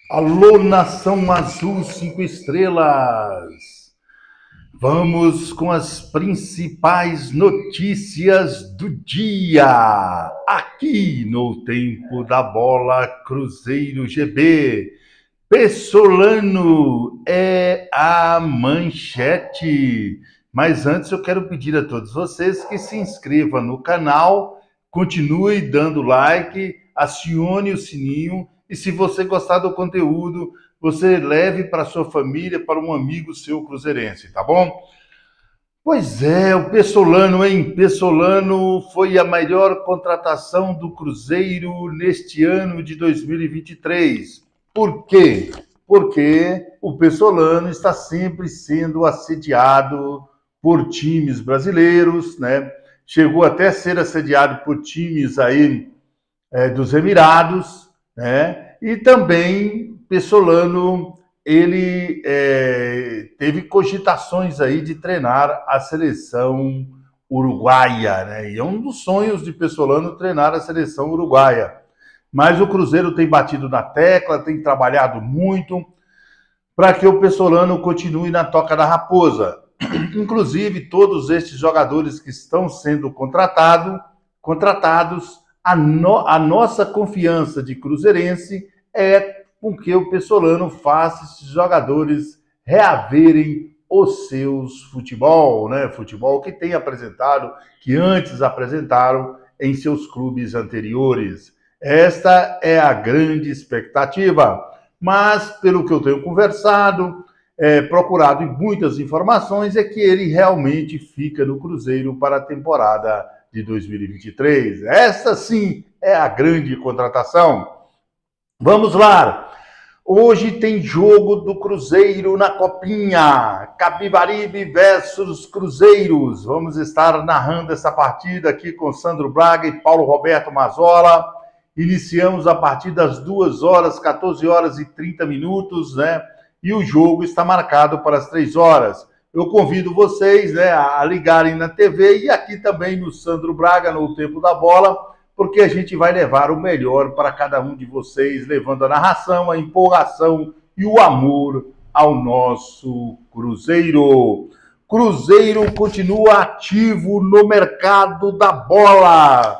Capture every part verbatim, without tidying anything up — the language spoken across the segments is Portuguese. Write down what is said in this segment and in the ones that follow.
Alô, Nação Azul cinco estrelas! Vamos com as principais notícias do dia. Aqui no Tempo da Bola Cruzeiro G B. Pessolano é a manchete. Mas antes eu quero pedir a todos vocês que se inscrevam no canal, continue dando like, acione o sininho. E se você gostar do conteúdo, você leve para sua família, para um amigo seu cruzeirense, tá bom? Pois é, o Pessolano, hein? Pessolano foi a maior contratação do Cruzeiro neste ano de dois mil e vinte e três. Por quê? Porque o Pessolano está sempre sendo assediado por times brasileiros, né? Chegou até a ser assediado por times aí é, dos Emirados, né? E também Pessolano ele é, teve cogitações aí de treinar a seleção uruguaia, né? E é um dos sonhos de Pessolano treinar a seleção uruguaia. Mas o Cruzeiro tem batido na tecla, tem trabalhado muito para que o Pessolano continue na toca da raposa. Inclusive, todos estes jogadores que estão sendo contratado, contratados, a, no, a nossa confiança de cruzeirense é com que o Pessolano faça esses jogadores reaverem os seus futebol, né? Futebol que tem apresentado, que antes apresentaram em seus clubes anteriores. Esta é a grande expectativa. Mas, pelo que eu tenho conversado, é, procurado em muitas informações, é que ele realmente fica no Cruzeiro para a temporada de dois mil e vinte e três. Essa sim é a grande contratação. Vamos lá. Hoje tem jogo do Cruzeiro na Copinha. Capibaribe versus Cruzeiros. Vamos estar narrando essa partida aqui com Sandro Braga e Paulo Roberto Mazzola. Iniciamos a partir das duas horas, quatorze horas e trinta minutos, né? E o jogo está marcado para as três horas. Eu convido vocês, né, a ligarem na T V e aqui também no Sandro Braga, no Tempo da Bola, porque a gente vai levar o melhor para cada um de vocês, levando a narração, a empolgação e o amor ao nosso Cruzeiro. Cruzeiro continua ativo no mercado da bola.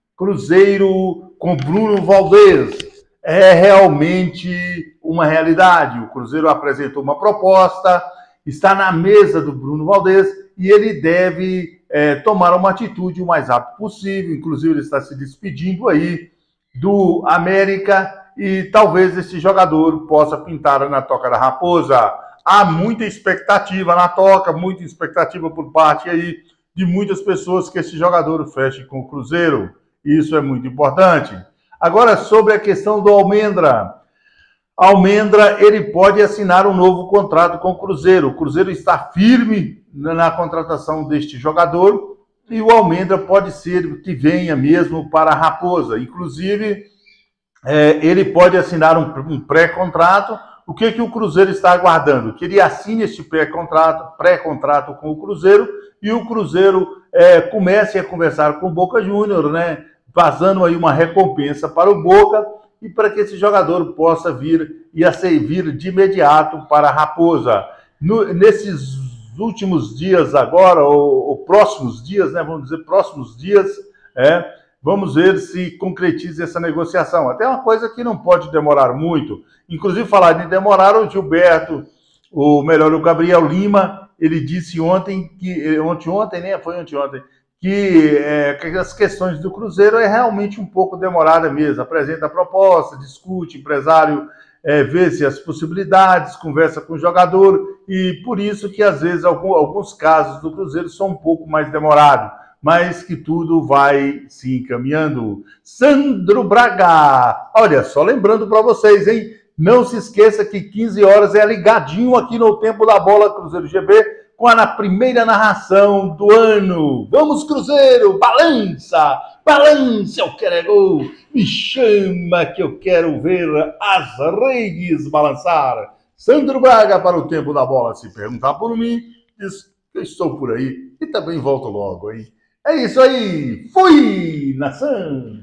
Cruzeiro com Bruno Valdez é realmente uma realidade. O Cruzeiro apresentou uma proposta, está na mesa do Bruno Valdez e ele deve é, tomar uma atitude o mais rápido possível. Inclusive, ele está se despedindo aí do América e talvez esse jogador possa pintar na Toca da Raposa. Há muita expectativa na Toca, muita expectativa por parte aí de muitas pessoas que esse jogador feche com o Cruzeiro. Isso é muito importante. Agora, sobre a questão do Almendra. Almendra, ele pode assinar um novo contrato com o Cruzeiro. O Cruzeiro está firme na contratação deste jogador e o Almendra pode ser que venha mesmo para a Raposa. Inclusive, é, ele pode assinar um, um pré-contrato. O que, que o Cruzeiro está aguardando? Que ele assine este pré-contrato, pré-contrato com o Cruzeiro e o Cruzeiro é, comece a conversar com o Boca Júnior, né? Vazando aí uma recompensa para o Boca e para que esse jogador possa vir e a servir de imediato para a Raposa. No, nesses últimos dias agora, ou, ou próximos dias, né, vamos dizer próximos dias, é, vamos ver se concretiza essa negociação. Até uma coisa que não pode demorar muito. Inclusive, falar de demorar, o Gilberto, o melhor, o Gabriel Lima, ele disse ontem, que ontem, ontem, né, foi ontem, ontem, que, é, que as questões do Cruzeiro é realmente um pouco demorada mesmo. Apresenta a proposta, discute, empresário é, vê se as possibilidades, conversa com o jogador, e por isso que às vezes algum, alguns casos do Cruzeiro são um pouco mais demorados, mas que tudo vai se encaminhando. Sandro Braga, olha só, lembrando para vocês, hein? Não se esqueça que quinze horas é ligadinho aqui no Tempo da Bola Cruzeiro G B, com a primeira narração do ano. Vamos, Cruzeiro! Balança! Balança! Eu quero é gol! Me chama que eu quero ver as redes balançar. Sandro Braga para o Tempo da Bola. Se perguntar por mim, diz que eu estou por aí e também volto logo, hein? É isso aí! Fui, nação!